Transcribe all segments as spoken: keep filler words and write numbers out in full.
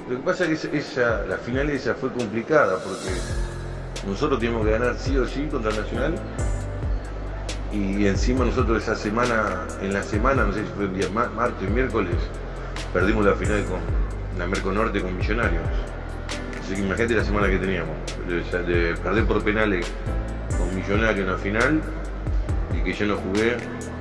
Lo que pasa es que esa, la final esa fue complicada porque nosotros teníamos que ganar sí o sí contra el Nacional y encima nosotros esa semana, en la semana, no sé si fue el día martes, miércoles, perdimos la final con la Merconorte con Millonarios. Así que imagínate la semana que teníamos, de, de perder por penales con Millonarios en la final y que yo no jugué.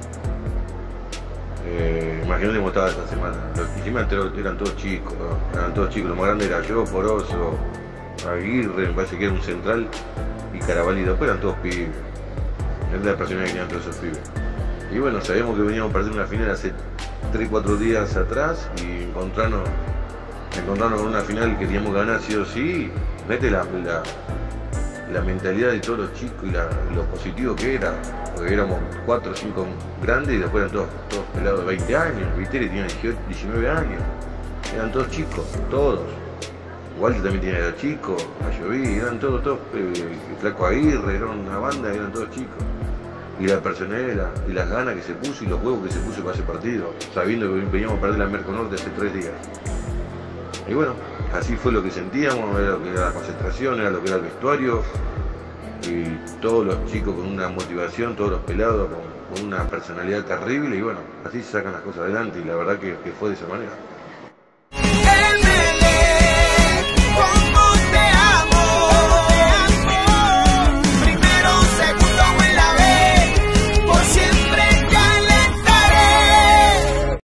Eh, imagínate cómo estaba esta semana. Los que encima eran todos chicos, ¿no? Eran todos chicos. Lo más grande era yo, Poroso, Aguirre, me parece que era un central y Carabalí. Después eran todos pibes. Es la personalidad que tenían todos esos pibes. Y bueno, sabíamos que veníamos a perder una final hace tres cuatro días atrás y encontrarnos, encontrarnos con una final que teníamos que ganar sí o sí. Vete la, la, la mentalidad de todos los chicos y la, lo positivo que era. Porque éramos cuatro o cinco grandes y después eran todos, todos pelados de veinte años. Viteri tenía dieciocho, diecinueve años. Eran todos chicos, todos. Walter también tenía era chico, Ayoví, eran todos, todos, eh, Flaco Aguirre, eran una banda, eran todos chicos. Y la personalidad y las ganas que se puso y los huevos que se puso para ese partido, sabiendo que veníamos a perder la Merconorte hace tres días. Y bueno, así fue lo que sentíamos, era lo que era la concentración, era lo que era el vestuario. Y todos los chicos con una motivación, todos los pelados con, con una personalidad terrible y bueno, así se sacan las cosas adelante y la verdad que, que fue de esa manera.